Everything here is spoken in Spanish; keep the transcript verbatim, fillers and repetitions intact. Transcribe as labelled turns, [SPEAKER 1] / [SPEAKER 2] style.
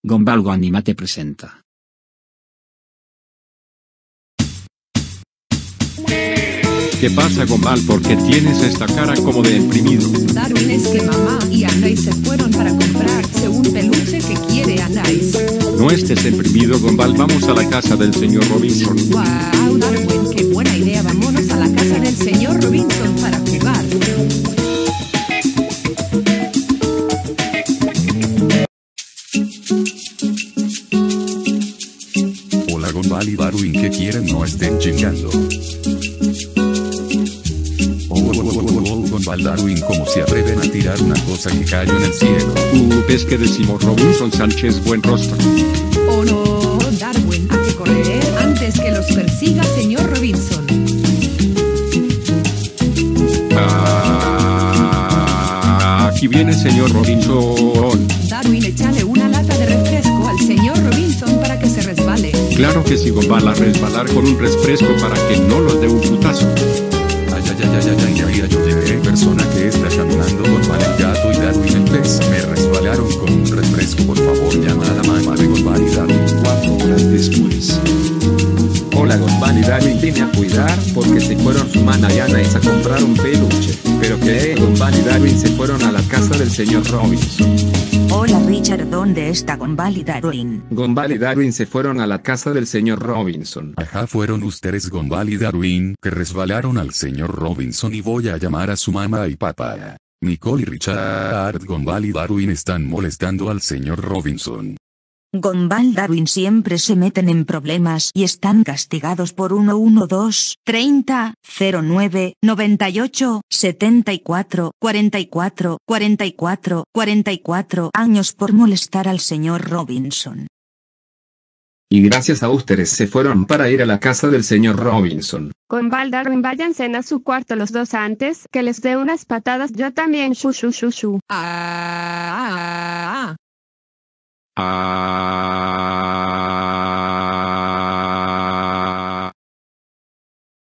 [SPEAKER 1] Gumball Anima te presenta.
[SPEAKER 2] ¿Qué pasa, Gumball? ¿Por qué tienes esta cara como de deprimido?
[SPEAKER 3] Darwin, es que mamá y Anais se fueron para comprarse un peluche que quiere Anais.
[SPEAKER 2] No estés deprimido, Gumball, vamos a la casa del señor Robinson.
[SPEAKER 3] Wow, Darwin, qué buena idea, vámonos a la casa del señor Robinson para jugar.
[SPEAKER 4] Hola, Gumball y Darwin, ¿qué quieren? No estén chingando. Gumball, Darwin, ¿cómo se atreven a tirar una cosa que cayó en el cielo?
[SPEAKER 2] Uh, ¿ves que decimos Robinson Sánchez buen rostro?
[SPEAKER 3] Oh no, Darwin, hay que correr antes que los persiga señor Robinson.
[SPEAKER 2] Ah, aquí viene señor Robinson.
[SPEAKER 3] Darwin, échale una lata de refresco al señor Robinson para que se resbale.
[SPEAKER 2] Claro que sí, Gumball, a resbalar con un refresco para que no los dé un putazo.
[SPEAKER 4] Ay, ay, ay, ay, ay, ay, ay, ay, oye, persona que está caminando, Gumball el gato y Darwin el pez, me resbalaron con un refresco, por favor, llama a la mamá de Gumball y Darwin.
[SPEAKER 1] Cuatro horas después.
[SPEAKER 5] Hola, Gumball y Darwin, vine a cuidar porque se fueron su mana y Anais a comprar un peluche. Pero que Gumball y Darwin se fueron a la casa del señor Robinson.
[SPEAKER 6] Hola Richard, ¿dónde está Gumball y Darwin?
[SPEAKER 5] Gumball y Darwin se fueron a la casa del señor Robinson.
[SPEAKER 4] Ajá, fueron ustedes, Gumball y Darwin, que resbalaron al señor Robinson, y voy a llamar a su mamá y papá. Nicole y Richard, Gumball y Darwin están molestando al señor Robinson.
[SPEAKER 6] Gumball, Darwin siempre se meten en problemas y están castigados por ciento doce, treinta, cero nueve, noventa y ocho, setenta y cuatro, cuarenta y cuatro, cuarenta y cuatro, cuarenta y cuatro años por molestar al señor Robinson.
[SPEAKER 5] Y gracias a ustedes se fueron para ir a la casa del señor Robinson.
[SPEAKER 7] Gumball, Darwin, váyanse a su cuarto los dos antes que les dé unas patadas yo también, shu shu shu shu.
[SPEAKER 3] Ah, ah, ah.
[SPEAKER 2] Ah.